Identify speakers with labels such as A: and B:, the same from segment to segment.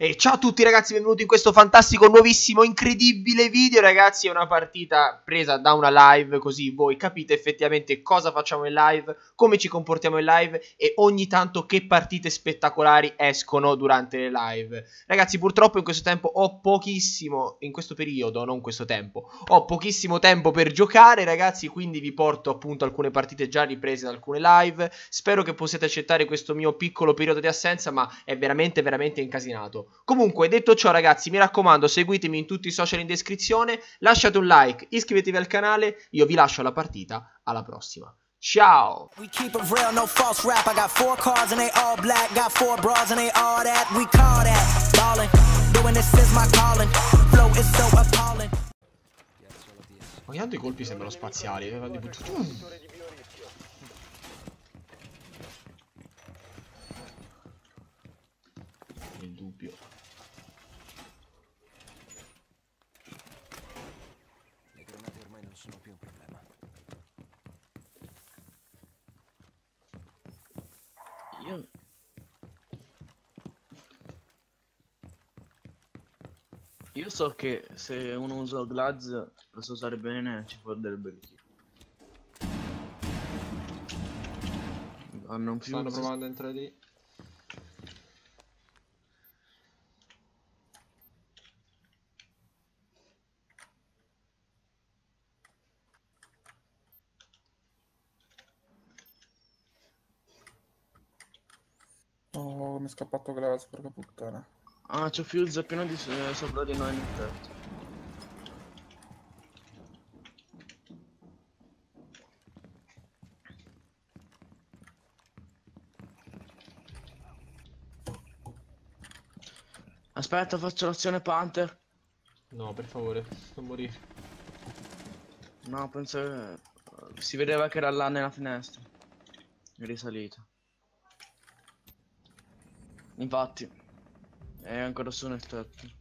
A: E ciao a tutti ragazzi, benvenuti in questo fantastico, nuovissimo, incredibile video ragazzi. È una partita presa da una live, così voi capite effettivamente cosa facciamo in live, come ci comportiamo in live e ogni tanto che partite spettacolari escono durante le live. Ragazzi, purtroppo in questo tempo ho pochissimo, in questo periodo, non questo tempo, ho pochissimo tempo per giocare ragazzi, quindi vi porto appunto alcune partite già riprese da alcune live. Spero che possiate accettare questo mio piccolo periodo di assenza, ma è veramente incasinato. Comunque, detto ciò ragazzi, mi raccomando, seguitemi in tutti i social in descrizione, lasciate un like, iscrivetevi al canale, io vi lascio alla partita, alla prossima. Ciao!
B: We keep it real, no false rap. I got 4 cars and they all black. Got 4 bras and they all that. We call that ballin'. Doing this is my calling. Flow is so appalling.
A: Ogni tanto i colpi sembrano spaziali. Il dubbio.
C: Le granate ormai non sono più un problema.
D: Io so che se uno usa Glaz lo so usare bene, ci può del bel tiro. Hanno più.
A: Stanno provando a entrare lì.
E: Oh, mi è scappato Glass, porca puttana.
D: Ah, c'ho Fuse pieno di sopra di noi nel tetto. Aspetta, faccio l'azione Panther.
A: No, per favore, non morire.
D: No, penso che si vedeva che era là nella finestra. È risalito. Infatti, è ancora su nel tetto.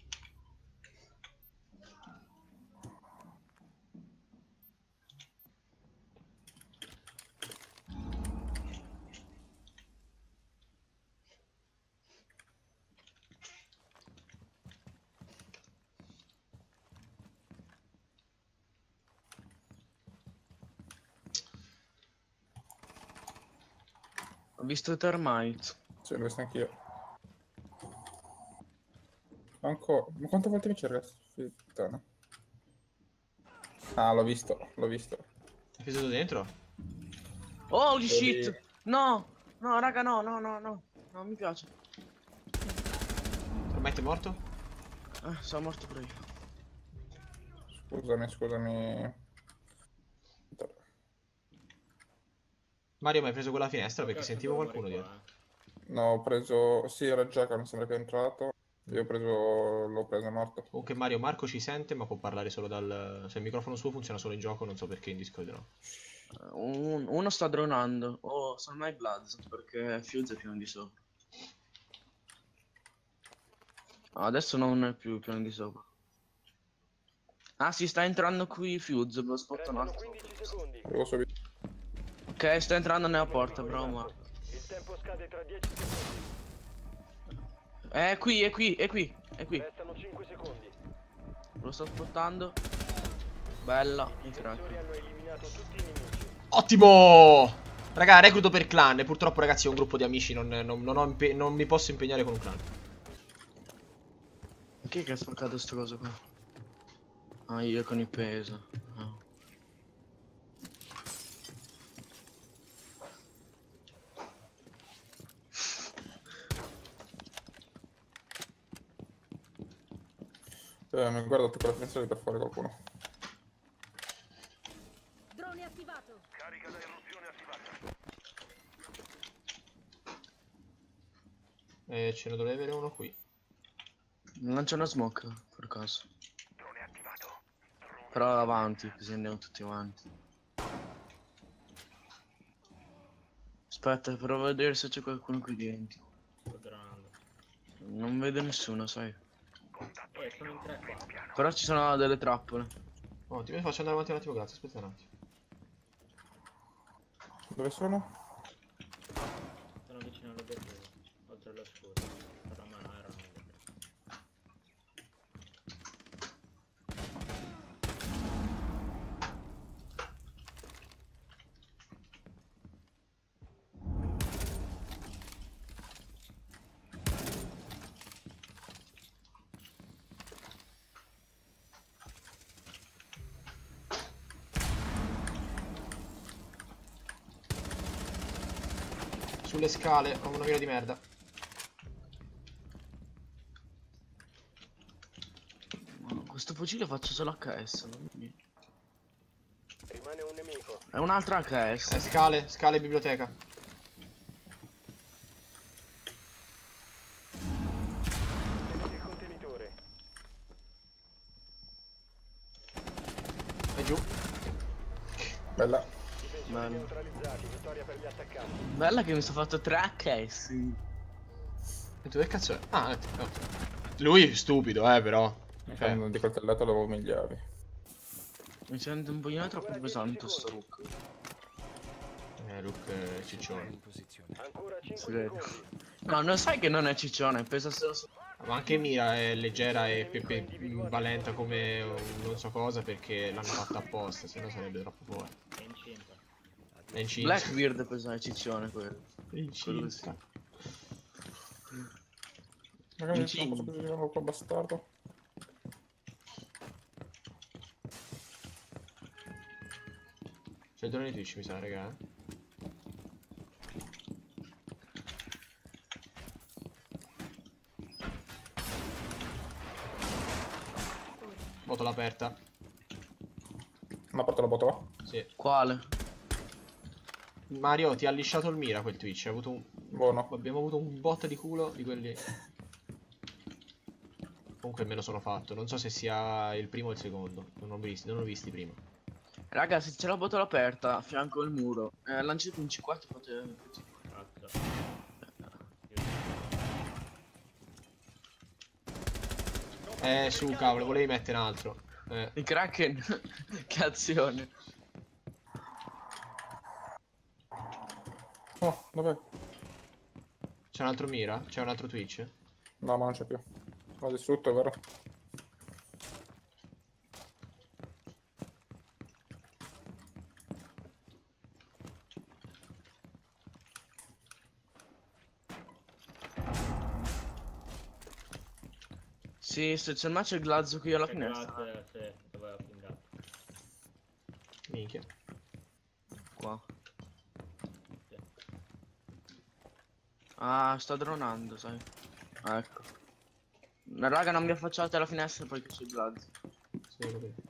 D: Ho visto i termite.
E: Sì, l'ho visto anch'io. Ancora. Ma quante volte mi cerca? Puttana. Ah, l'ho visto, l'ho visto.
A: È finito dentro?
D: Holy shit! No! No, raga, no. Non mi piace.
A: Ormai è morto?
D: Sono morto pure io.
E: Scusami.
A: Mario, mi hai preso quella finestra perché sentivo qualcuno dietro.
E: No, ho preso... Sì, era Jack, mi sembra che è entrato. Io ho preso... l'ho preso morto.
A: Comunque Mario, Marco ci sente ma può parlare solo dal... Se il microfono suo funziona solo in gioco, non so perché in Discord no.
D: Uno sta dronando. Oh, sono mai Bloods perché Fuse è pieno di sopra. Adesso non è più pieno di sopra. Ah, si sta entrando qui Fuse, lo spotto un attimo.
E: Avevo subito.
D: Ok, sta entrando nella porta, bravo Marco.
F: Il tempo scade tra 10 secondi.
D: È qui.
F: Restano 5 secondi.
D: Lo sto spottando. Bella, mi
F: I
D: crack.
F: difensori hanno eliminato tutti i nemici.
A: Ottimo! Raga, recluto per clan. Purtroppo ragazzi è un gruppo di amici, non mi posso impegnare con un clan.
D: Chi è che ha spaccato sta cosa qua? Ah, io con il peso. No.
E: Mi ho guardato con la finestra per fare qualcuno.
G: Drone attivato.
F: Carica da irruzione attivata.
A: Ce ne dovrebbe avere uno qui.
D: Lancia una smoke, per caso.
F: Drone attivato.
D: Però avanti, così andiamo tutti avanti. Aspetta, provo a vedere se c'è qualcuno qui dentro. Non vedo nessuno, sai.
F: Sono in 3 qua.
D: Però ci sono delle trappole.
A: Ottimo, mi faccio andare avanti un attimo, grazie, aspetta un attimo.
E: Dove sono?
H: Sono vicino alla berretta, oltre allo scudo. Però ma no, erano
A: sulle scale, ho una mira di merda.
D: Ma questo fucile faccio solo HS.
F: Rimane un nemico.
D: È un'altra HS.
A: Scale, scale biblioteca.
F: Tenete il contenitore.
A: È giù.
E: Bella.
F: Difensori
D: Bello.
F: neutralizzati. Vittoria per gli attaccanti.
D: Bella che mi sono fatto 3 HS.
A: E tu che cazzo è? Ah, oh. Lui è stupido, però. Cioè,
E: Di coltellato l'avevo migliavi.
D: Mi sento un pochino troppo pesante sto look.
A: Luke è ciccione.
C: In posizione.
F: Ancora 5
D: Si vede.
F: secondi.
D: No, non sai che non è ciccione, pesa solo su...
A: Ma anche Mira è leggera e valenta come non so cosa perché l'hanno fatta apposta, se no sarebbe troppo forte. È incinta.
D: Blackbeard pesa ciccione quello.
A: È incinta.
E: Magari
D: Non ci-
E: non posso così qua bastardo.
A: C'è il drone di Twitch mi sa, raga. Botola aperta.
E: Una porta la botola.
A: Sì.
D: Quale?
A: Mario ti ha lisciato il mira quel Twitch. Hai avuto un...
E: Buono.
A: Abbiamo avuto un bot di culo di quelli. Comunque me lo sono fatto. Non so se sia il primo o il secondo. Non ho visti prima.
D: Raga, se c'è la botola aperta a fianco al muro, lanciate un C4 fate...
A: Su cavolo, volevi mettere un altro.
D: Il Kraken, che azione.
E: Oh, dov'è?
A: C'è un altro mira? C'è un altro Twitch?
E: No, ma non c'è più. L'ho distrutto, vero?
D: Sì, se c'è il match il glazzo qui alla finestra.
A: Minchia.
D: Qua. Ah, sto dronando, sai. Ah, ecco. Ma raga, non mi affacciate alla finestra perché c'è il glazzo.
A: Sì, ho capito.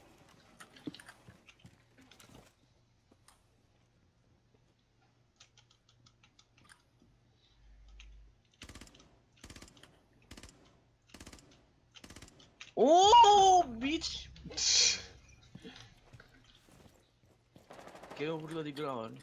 D: Oh, bitch! Che urlo di gloria.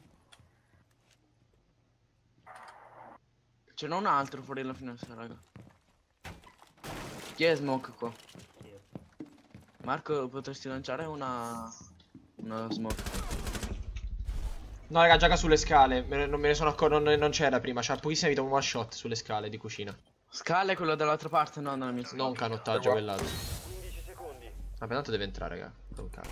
D: Ce n'è un altro fuori dalla finestra, raga. Chi è smoke qua? Marco, potresti lanciare una smoke.
A: No, raga, gioca sulle scale. Non me ne sono accorto. Non c'era prima. C'ha pochissima vita un one shot sulle scale di cucina.
D: Scala è quello dall'altra parte? No, nella mia
A: Non canottaggio quell'altro.
F: 15 secondi.
A: Vabbè, tanto deve entrare, raga. Non cazzo.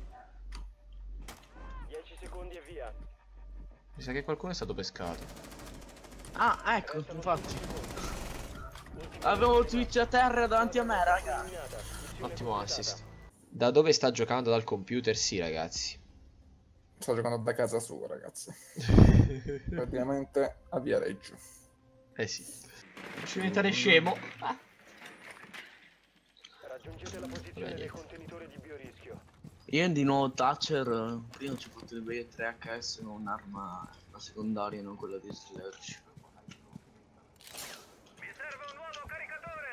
F: 10 secondi e via.
A: Mi sa che qualcuno è stato pescato.
D: Ah, ecco, infatti. Avevo Twitch a terra davanti a me, raga.
A: Ottimo assist. Da dove sta giocando? Dal computer? Sì, ragazzi.
E: Sto giocando da casa sua, ragazzi. Praticamente a Viareggio.
A: Sì. Ci diventare scemo.
F: Raggiungete la posizione del contenitore di biorischio.
D: Io di nuovo Thatcher, prima ci potrebbe 3 HS con un'arma la secondaria, non quella di Slash.
F: Mi serve un nuovo caricatore.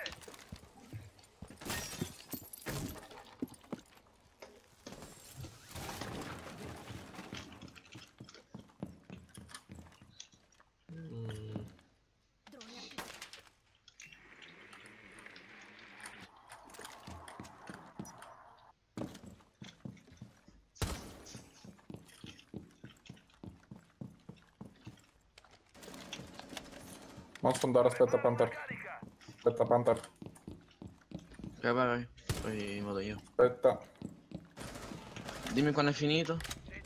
E: Non sfondare, aspetta Panther. Aspetta Panther.
D: Ok, vai, poi vado io.
E: Aspetta.
D: Dimmi quando è finito.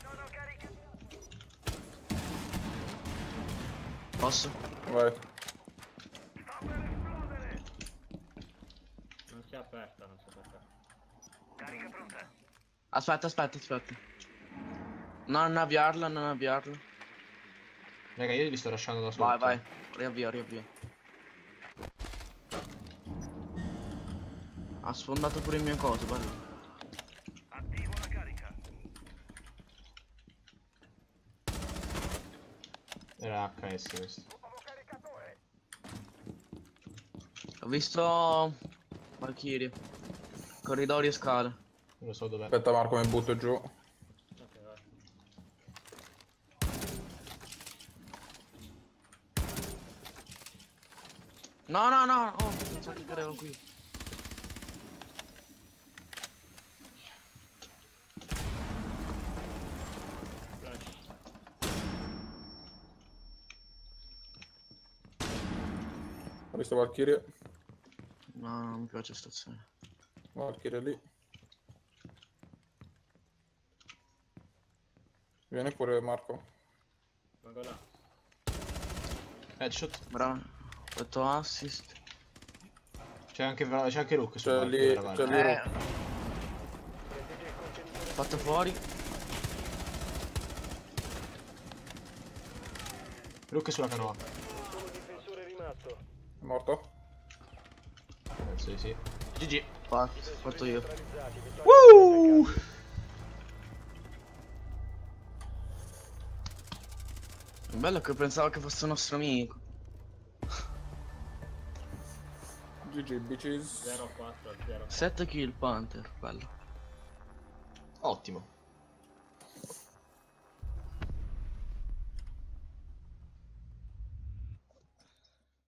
D: Posso?
E: Vai.
F: Non si è aperta, non si è aperta. Carica pronta.
D: Aspetta. Non avviarla.
A: Raga, io li sto lasciando da sotto.
D: Vai, vai. Riavvia, riavvia. Ha sfondato pure il mio coso, bello.
F: Attivo la carica.
A: Era HS questo.
F: Nuovo caricatore.
D: Ho visto Valkyrie. Corridori e scale.
A: Non lo so dov'è.
E: Aspetta Marco, mi butto giù.
F: Ok, vai.
D: No, no, no. Oh, pensavo che cadevo qui.
E: Ho visto Valkyrie.
D: No, non mi piace stazione.
E: Valkyrie lì. Vieni pure Marco.
F: Vengo là.
A: Headshot.
D: Bravo. Ho fatto assist.
A: C'è anche Rook su
E: C'è lì,
A: Valkyrie,
E: c'è
A: guarda.
E: lì Rook.
D: Fatto fuori.
A: Rook è sulla canoa.
F: Solo difensore rimasto.
E: È morto?
A: Penso di sì. GG.
D: Fatto io.
F: Neutralizzati. Vittoria
A: Woo!
D: Il bello è che pensavo che fosse un nostro amico.
E: GG, bitches.
F: 0-4 al 0.
D: 7 kill Panther, bello.
A: Ottimo.